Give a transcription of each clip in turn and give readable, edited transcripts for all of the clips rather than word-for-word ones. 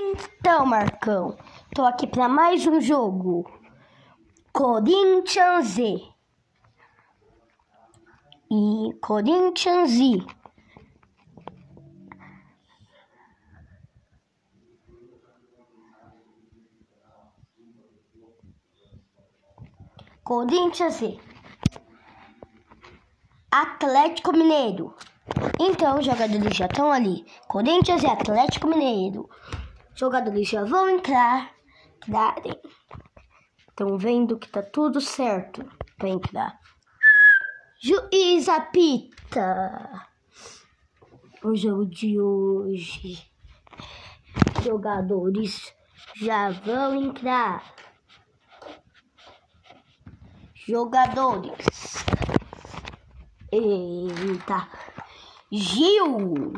Então, Marcão, tô aqui para mais um jogo. Corinthians Z. E Corinthians Z. Corinthians Z. Atlético Mineiro. Então, os jogadores já estão ali. Corinthians e Atlético Mineiro. Os jogadores já vão entrar. Estão vendo que tá tudo certo para entrar. Juiz apita. O jogo de hoje. Jogadores já vão entrar. Jogadores. Eita. Gil.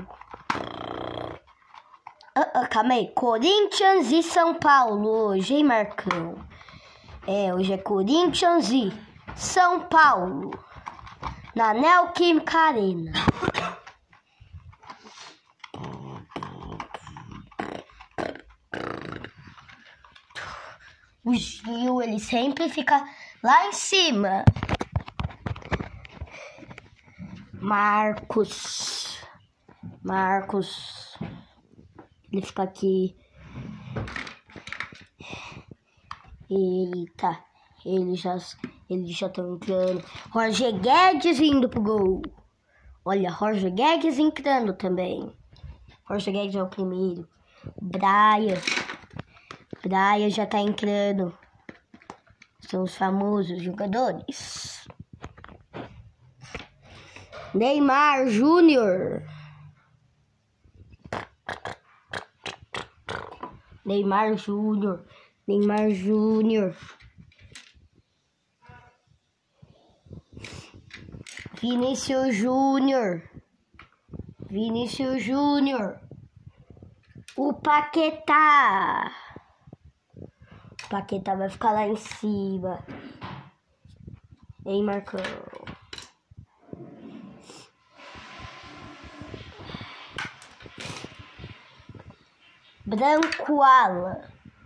Calma aí. Corinthians e São Paulo hoje, hein, Marcão? Hoje é Corinthians e São Paulo. Na Neoquímica Arena. O Gil, ele sempre fica lá em cima. Marcos. Ele fica aqui. Eita. Eles já estão entrando. Roger Guedes indo pro gol. Olha, Roger Guedes entrando também. Roger Guedes é o primeiro. Brian já tá entrando. São os famosos jogadores. Neymar Júnior. Vinícius Júnior. O Paquetá. Vai ficar lá em cima. Hein, Marcão? Branco Alan.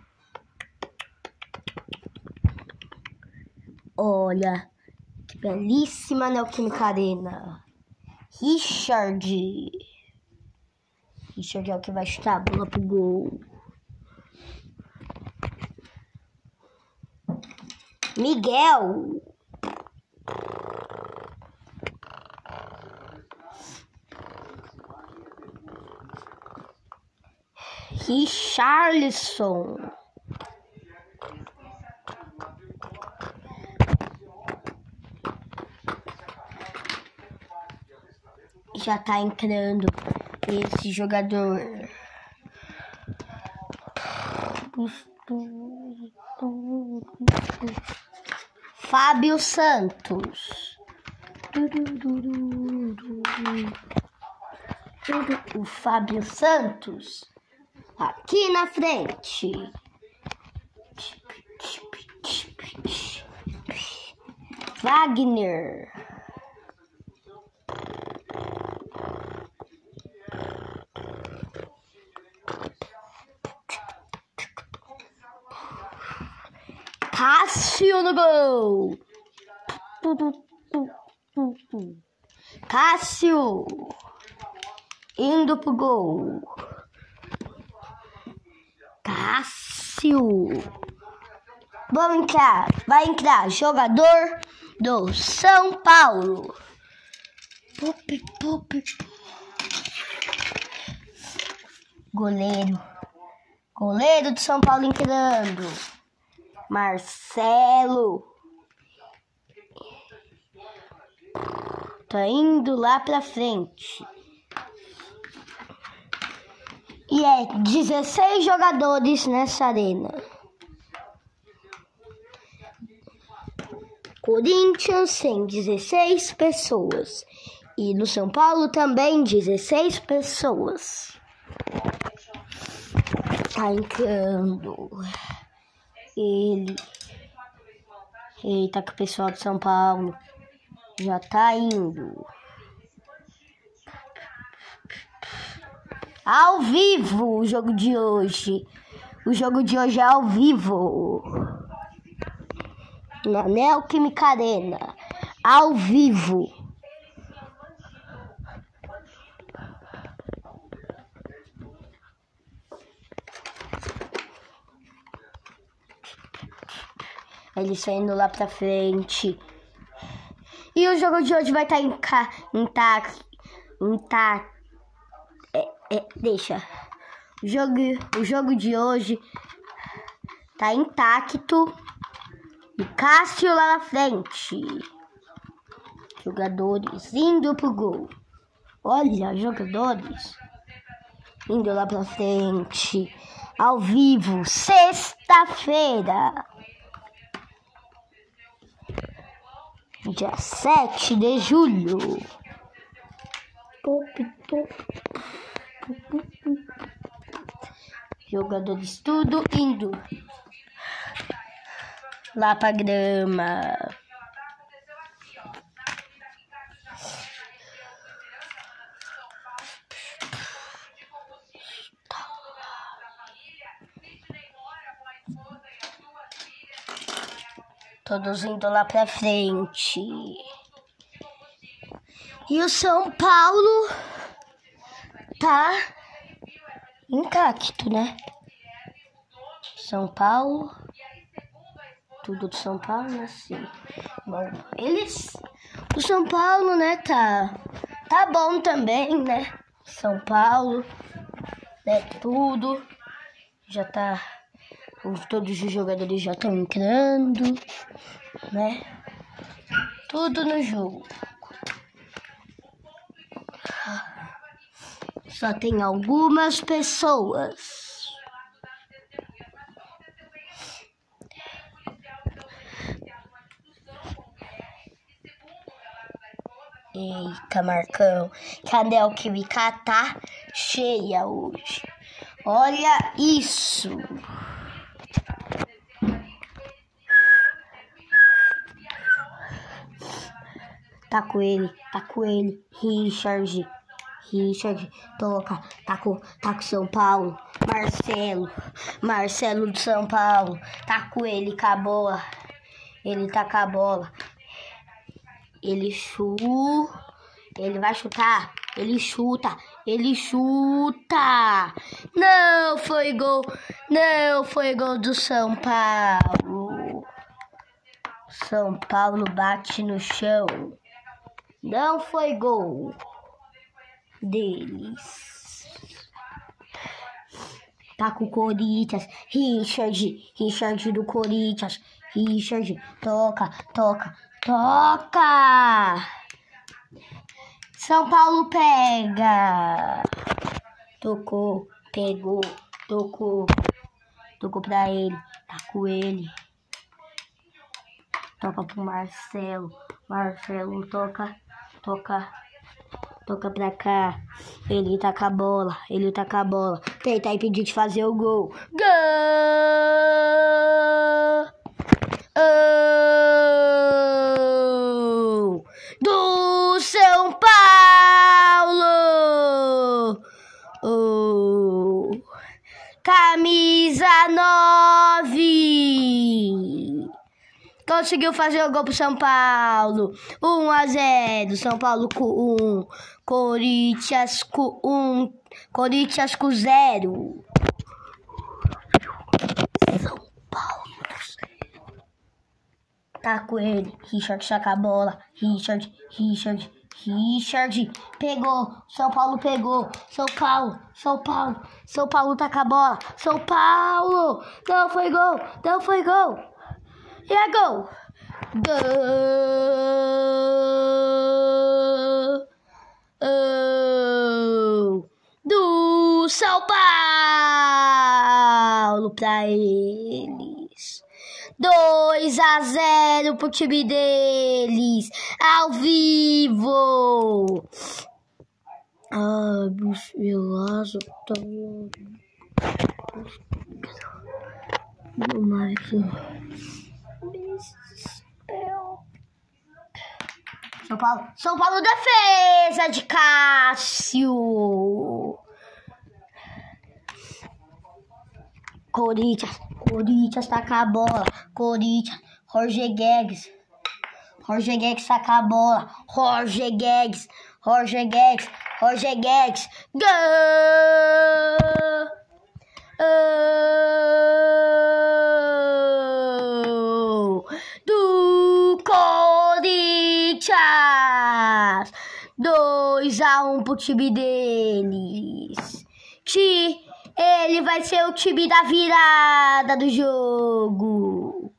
Olha, que belíssima Neoquímica Arena. Richard é o que vai chutar a bola pro gol. Miguel. Richarlison. Já tá entrando esse jogador. Fábio Santos. O Fábio Santos aqui na frente. Wagner. Cássio no gol. Cássio indo pro gol. Vai entrar jogador do São Paulo. Goleiro do São Paulo entrando. Marcelo. Tá indo lá pra frente. E 16 jogadores nessa arena. Corinthians tem 16 pessoas. E no São Paulo também 16 pessoas. Tá entrando. Eita, que o pessoal de São Paulo já tá indo. Ao vivo o jogo de hoje. O jogo de hoje é ao vivo. Na Neoquímica Arena. Ao vivo. Ele saindo lá pra frente. E o jogo de hoje vai estar intacto. Deixa. O jogo de hoje tá intacto. E Cássio lá na frente. Jogadores indo pro gol. Olha, jogadores indo lá pra frente. Ao vivo, sexta-feira. Dia 7 de julho. Jogadores tudo indo lá pra grama. Todos indo lá pra frente. E o São Paulo tá intacto, né? São Paulo. Tudo do São Paulo, né? Sim. Bom, o São Paulo, né, tá bom também, né? São Paulo, né, tudo. Já tá... Todos os jogadores já estão entrando, né? Tudo no jogo. Só tem algumas pessoas. Eita, Marcão. Cadê o Química? Tá cheia hoje. Olha isso. Tá com ele. Richard, toca. Tá com São Paulo. Marcelo do São Paulo. Tá com ele, com a bola. Ele tá com a bola. Ele vai chutar. Ele chuta. Não foi gol do São Paulo. São Paulo bate no chão. Não foi gol deles. Tá com o Corinthians. Richard do Corinthians. Richard, toca. São Paulo pega. Tocou, pegou, tocou pra ele. Tá com ele. Toca pro Marcelo. Marcelo toca pra cá. Ele tá com a bola. Tenta impedir de fazer o gol. Gol! Do São Paulo! Camisa 9! Conseguiu fazer o gol pro São Paulo. 1-0. São Paulo com 1. Corinthians com 1. Corinthians com 0. São Paulo. Tá com ele. Richard saca a bola. Richard. Pegou. São Paulo pegou. São Paulo tá com a bola. São Paulo. Não foi gol. E é gol! Gol! Do São Paulo pra eles. 2-0 pro time deles. Ao vivo. Meu asa tá... São Paulo defesa de Cássio. Corinthians taca a bola. Corinthians, Roger Guedes saca a bola. Roger Guedes. Gol! Do Corinthians! 2-1 pro time deles. Ele vai ser o time da virada do jogo.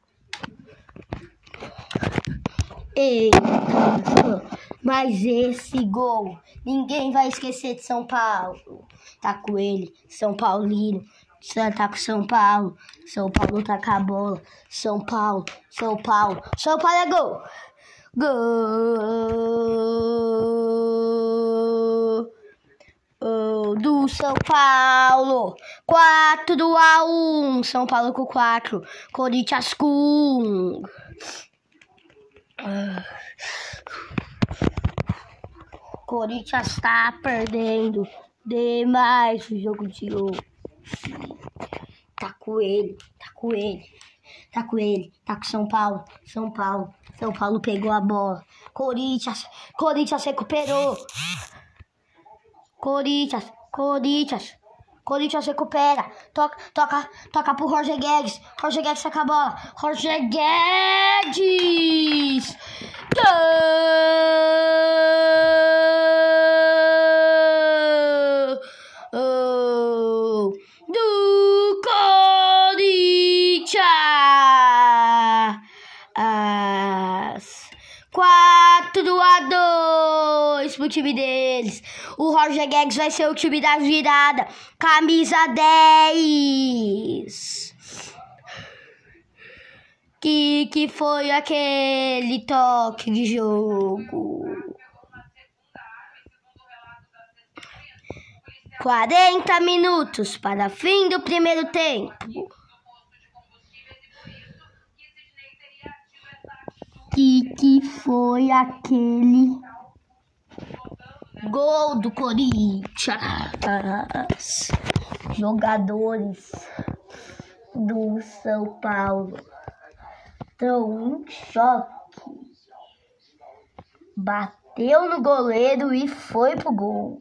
Eita, mas esse gol ninguém vai esquecer de São Paulo. Tá com ele, São Paulino. Tá com São Paulo. São Paulo tá com a bola. São Paulo é gol. Gol do São Paulo. 4-1. São Paulo com 4. Corinthians com 1. Corinthians tá perdendo demais o jogo de hoje. Tá com São Paulo. São Paulo pegou a bola. Corinthians recuperou. Corinthians recupera. Toca pro Roger Guedes. Roger Guedes saca a bola. Roger Guedes! Gol! Do Corinthians! 4-2 pro time deles. O Roger Guedes vai ser o time da virada. Camisa 10. Que foi aquele toque de jogo. 40 minutos para fim do primeiro tempo. Que foi aquele gol do Corinthians. Jogadores do São Paulo estão em choque. Bateu no goleiro e foi pro gol.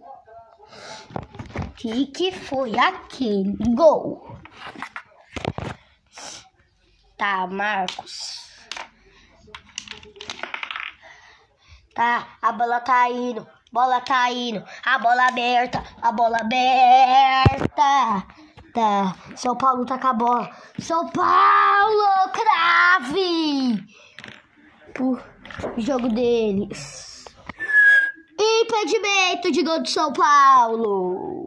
Que foi aquele gol? Tá, Marcos. Tá, a bola tá indo. A bola aberta. Tá, São Paulo tá com a bola. São Paulo, crave! Pro jogo deles. Impedimento de gol de São Paulo.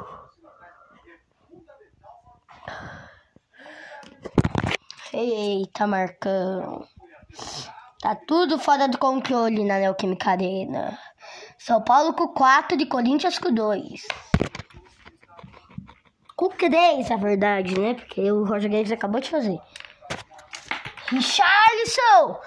Eita, Marcão. Tá tudo fora do controle na Neoquímica Arena. São Paulo com 4 de Corinthians com 2. Com 3, na verdade, né? Porque o Roger Guedes acabou de fazer. Richarlison!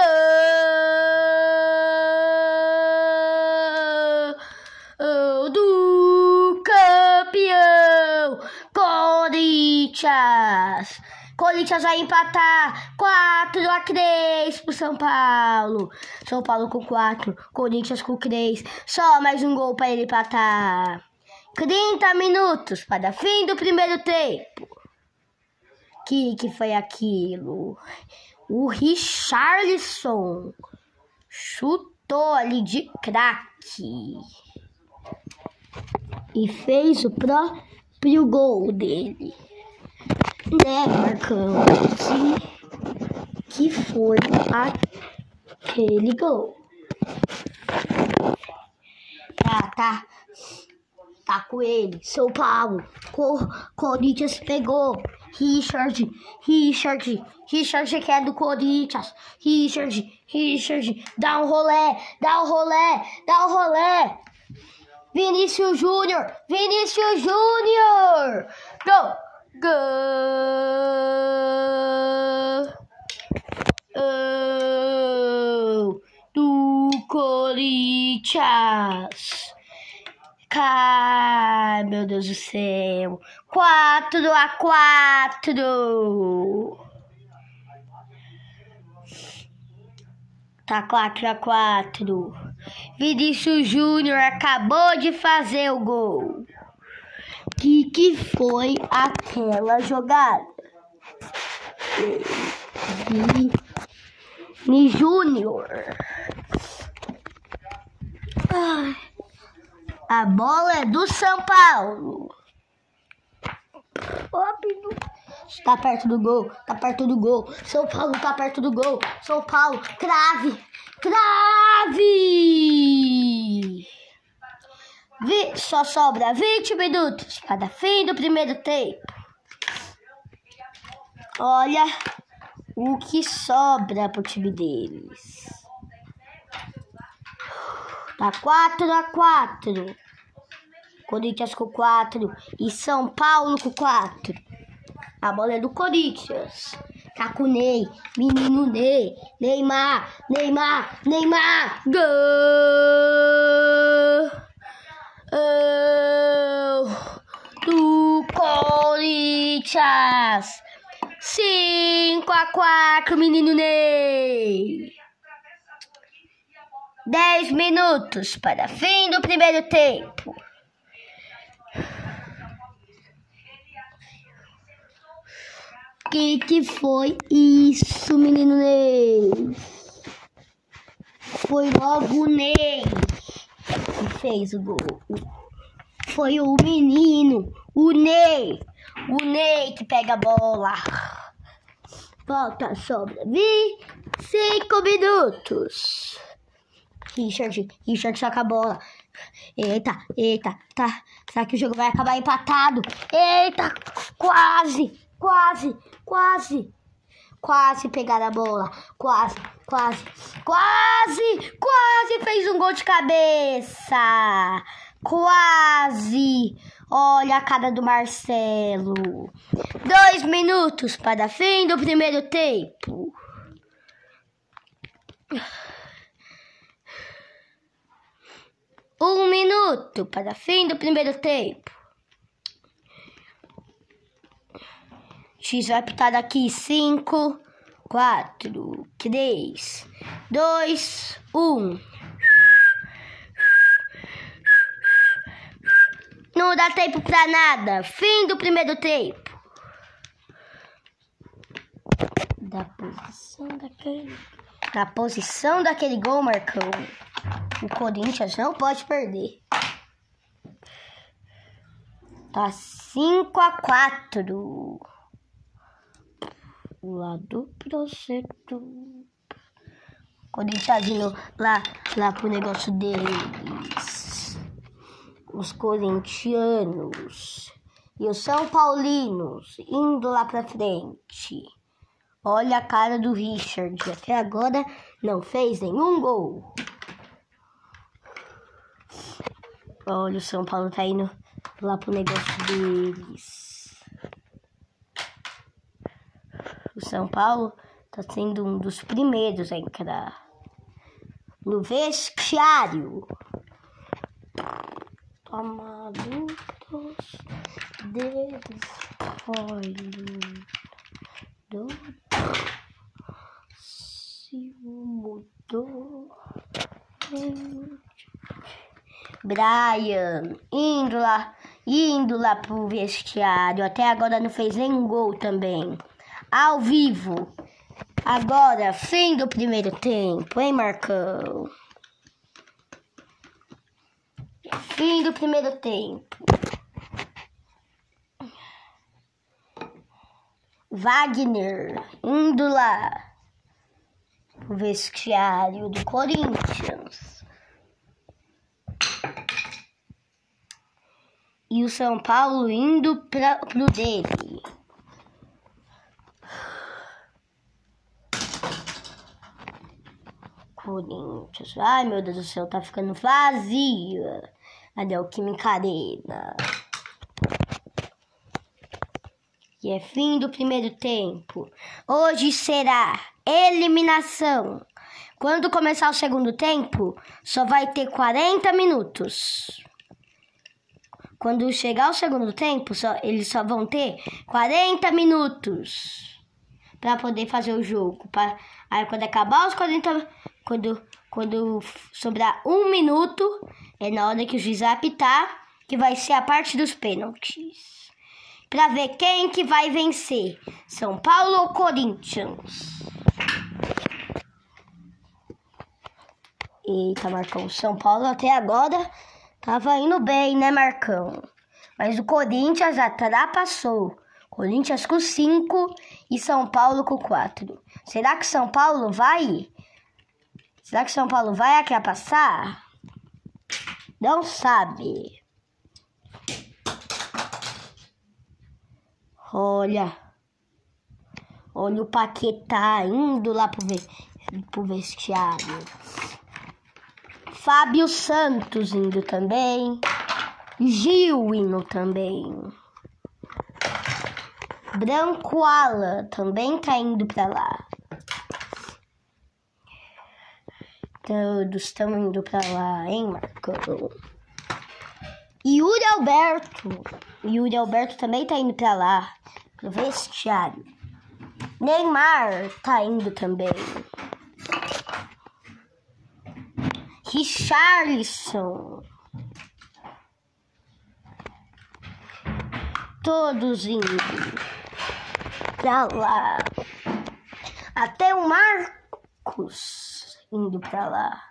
Gol do campeão Corinthians! Corinthians vai empatar 4-3 pro São Paulo. São Paulo com 4, Corinthians com 3. Só mais um gol para ele empatar. 30 minutos para fim do primeiro tempo. Que foi aquilo? O Richarlison chutou ali de craque. E fez o próprio gol dele. Né, Marcão? Que foi aquele gol. Tá com ele. São Paulo. Corinthians pegou. Richard que é do Corinthians. Richard, dá um rolé. Vinícius Júnior. Gol. Do Corinthians. Ai, meu Deus do céu. 4-4. Tá 4-4. Vinícius Júnior acabou de fazer o gol. Que foi aquela jogada? Vini Júnior. A bola é do São Paulo. Tá perto do gol, tá perto do gol. São Paulo tá perto do gol. São Paulo, crave, crave! Só sobra 20 minutos para fim do primeiro tempo. Olha o que sobra pro time deles. Tá 4-4. Corinthians com 4 e São Paulo com 4. A bola é do Corinthians. Tá com o Ney, menino Ney, Neymar, gol! Do Corinthians. 5-4, menino Ney. 10 minutos para fim do primeiro tempo. Que foi isso, menino Ney? Foi logo o Ney que fez o gol. Foi o menino, o Ney que pega a bola. Volta, sobra 5 minutos. Richard saca a bola. Eita, tá. Será que o jogo vai acabar empatado? Eita, quase pegaram a bola. Quase fez um gol de cabeça. Quase. Olha a cara do Marcelo. 2 minutos para fim do primeiro tempo. Um minuto para fim do primeiro tempo. X vai apitar daqui. 5, 4, 3, 2, 1. Não dá tempo pra nada. Fim do primeiro tempo. Da posição daquele gol, Marcão. O Corinthians não pode perder. Tá 5-4. Lá do projeto. Corinthians indo lá pro negócio deles. Os corintianos e os São Paulinos indo lá pra frente. Olha a cara do Richard. Até agora não fez nenhum gol. Olha, o São Paulo tá indo lá pro negócio deles. O São Paulo tá sendo um dos primeiros a entrar no vestiário. Amados deles do se mudou. Brian indo lá pro vestiário. Até agora não fez nenhum gol também. Ao vivo. Agora, fim do primeiro tempo, hein, Marcão? Fim do primeiro tempo. Wagner indo lá pro vestiário do Corinthians. E o São Paulo indo pro dele. Corinthians. Ai, meu Deus do céu, tá ficando vazia a Neoquímica Arena. E é fim do primeiro tempo. Hoje será eliminação. Quando começar o segundo tempo, só vai ter 40 minutos. quando chegar o segundo tempo, eles só vão ter 40 minutos para poder fazer o jogo. Aí quando acabar os 40, quando sobrar 1 minuto, é na hora que o juiz vai apitar, que vai ser a parte dos pênaltis. Para ver quem que vai vencer, São Paulo ou Corinthians. Eita, Marcão, São Paulo até agora tava indo bem, né, Marcão? Mas o Corinthians ultrapassou. Corinthians com 5 e São Paulo com 4. Será que São Paulo vai? Será que São Paulo vai ultrapassar? Não sabe. Olha o Paquetá indo lá pro vestiário. Fábio Santos indo também. Gil indo também. Branco Ala também tá indo pra lá. Todos estão indo pra lá, hein, Marcão? Yuri Alberto também tá indo pra lá, pro vestiário. Neymar tá indo também. Richarlison. Todos indo pra lá. Até o Marcos indo pra lá.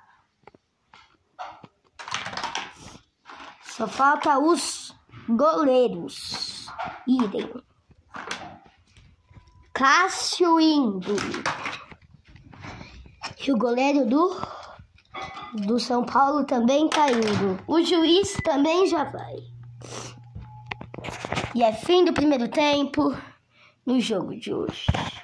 Só falta os goleiros irem. Cássio indo. E o goleiro do São Paulo também tá indo. O juiz também já vai. E é fim do primeiro tempo no jogo de hoje.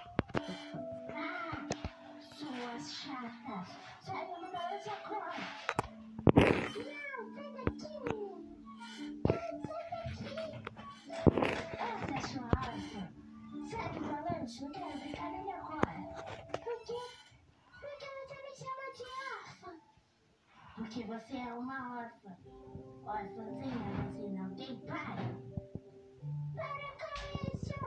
Não quero brincar nem agora. Por quê? Porque você me chama de órfã. Porque você é uma órfã. Órfãzinha, você não tem pai. Para com isso.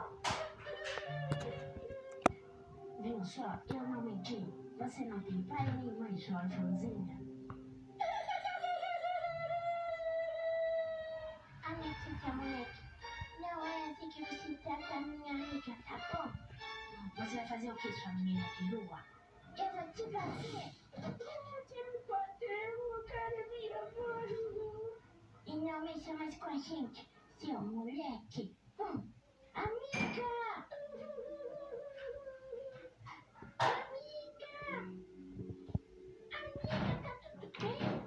Viu só? Eu não menti. Você não tem pai nem mãe, sua órfãzinha. A Letícia, moleque. Não é assim que você trata a minha amiga, tá bom? Você vai fazer o que, sua menina perua? Eu vou te bater. Você me bateu, cara, minha mãe. E não mexa mais com a gente, seu moleque. Amiga! Amiga, tá tudo bem?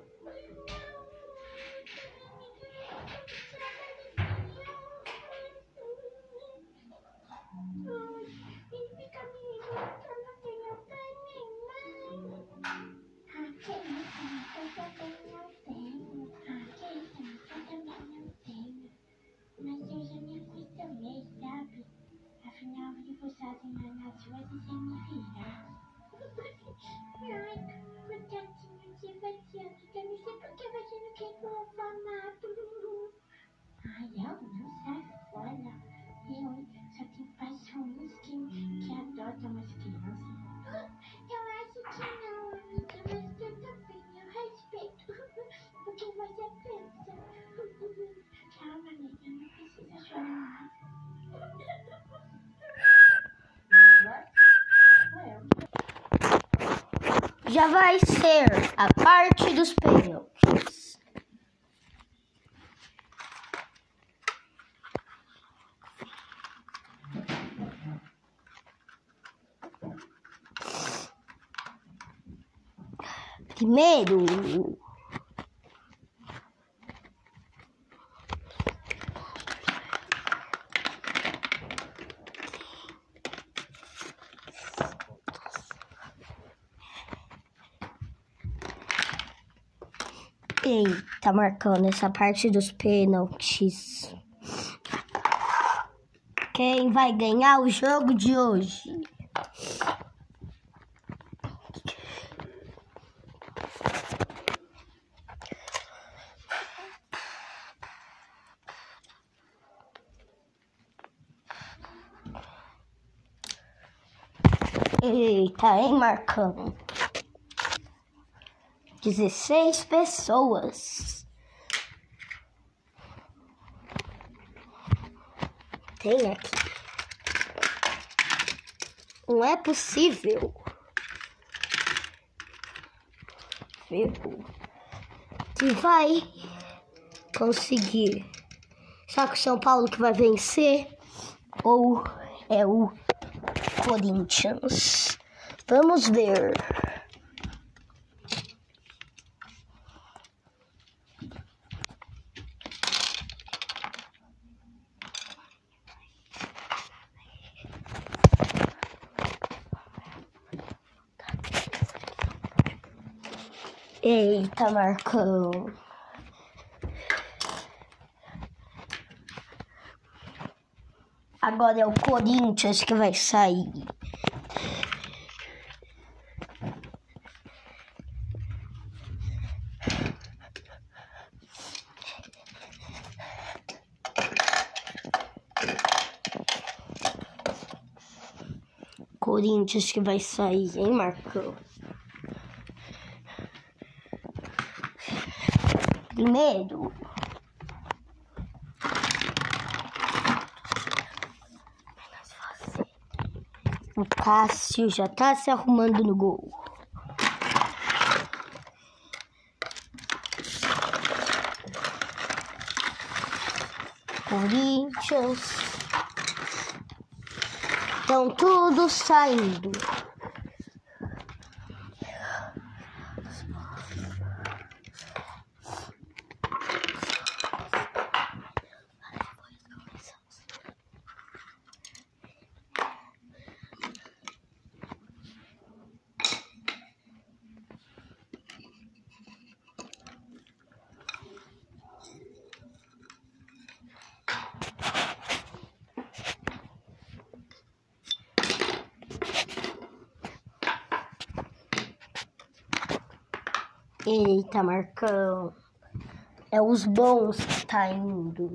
Afinal, de você enganar suas e sem me virar. Ai, coitadinho de você, amiga. Não sei por que você não quer que eu orfanato. Ai, eu não sai fora. Eu só tenho paixões que adotam as crianças. Eu acho que não, amiga, mas eu também, eu respeito. Porque você pensa. Calma, amiga, não precisa chorar mais. Já vai ser a parte dos pênaltis. Primeiro, eita, marcando essa parte dos pênaltis. Quem vai ganhar o jogo de hoje? Eita, hein, Marcão? 16 pessoas. Tem aqui. Não é possível. Que vai conseguir. Será que o São Paulo que vai vencer? Ou é o Corinthians? Vamos ver. Eita, Marcão. Agora é o Corinthians que vai sair. Corinthians que vai sair, hein, Marcão? Primeiro, o Cássio já tá se arrumando no gol. Corinthians. Estão tudo saindo. Eita, Marcão. É os bons que tá indo.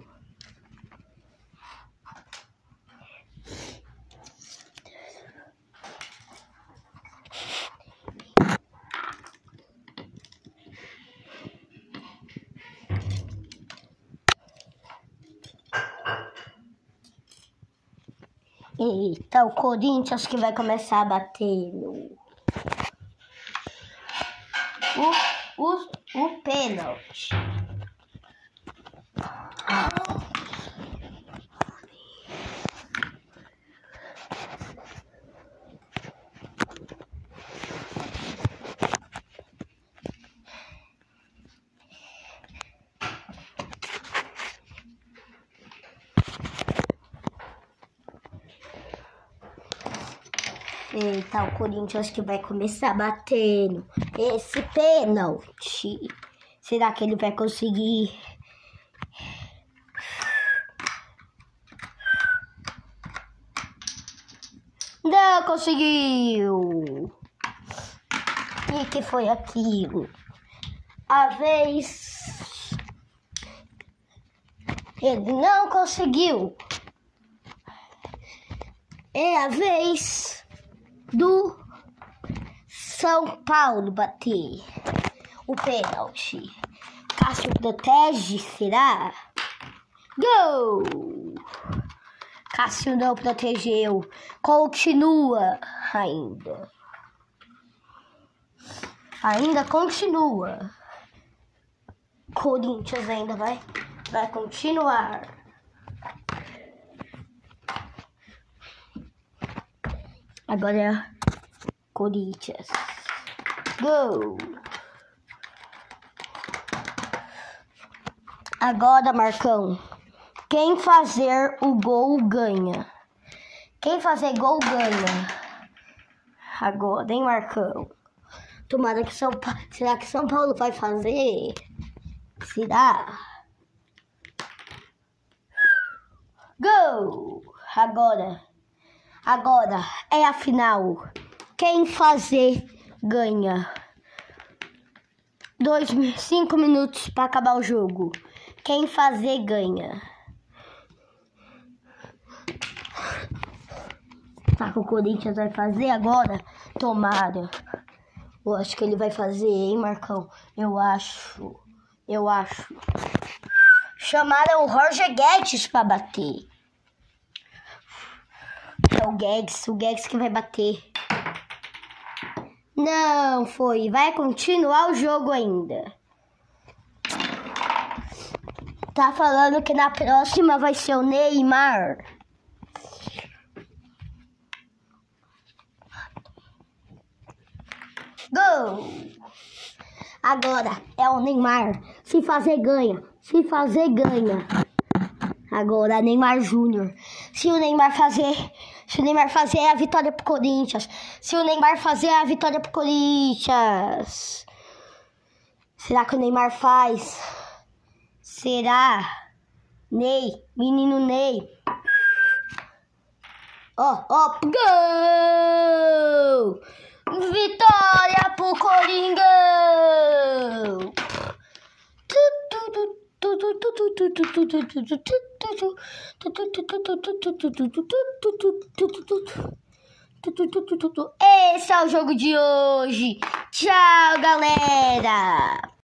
Eita, o Corinthians que vai começar a bater, meu. O pênalti. Eita, o Corinthians que vai começar batendo esse pênalti. Será que ele vai conseguir? Não conseguiu! E que foi aquilo? A vez... Ele não conseguiu. É a vez do São Paulo bater o pênalti. Cássio protege, será? Gol! Cássio não protegeu. Continua ainda. Ainda continua. Corinthians ainda vai continuar. Agora é Corinthians. Gol! Agora, Marcão. Quem fazer o gol ganha. Quem fazer gol ganha. Agora, hein, Marcão? Tomara que São Paulo... Será que São Paulo vai fazer? Será? Gol! Agora é a final. Quem fazer ganha. 5 minutos para acabar o jogo. Quem fazer ganha. Será que o Corinthians vai fazer agora? Tomara. Eu acho que ele vai fazer, hein, Marcão? Eu acho. Chamaram o Roger Guedes pra bater. É o Guedes que vai bater. Não foi. Vai continuar o jogo ainda. Tá falando que na próxima vai ser o Neymar. Gol! Agora é o Neymar. Se fazer, ganha. Agora é Neymar Júnior. Se o Neymar fazer é a vitória pro Corinthians. Será que o Neymar faz? Será? Ney, menino Ney. Ó, gol! Vitória pro Coringão! Esse é o jogo de hoje. Tchau, galera!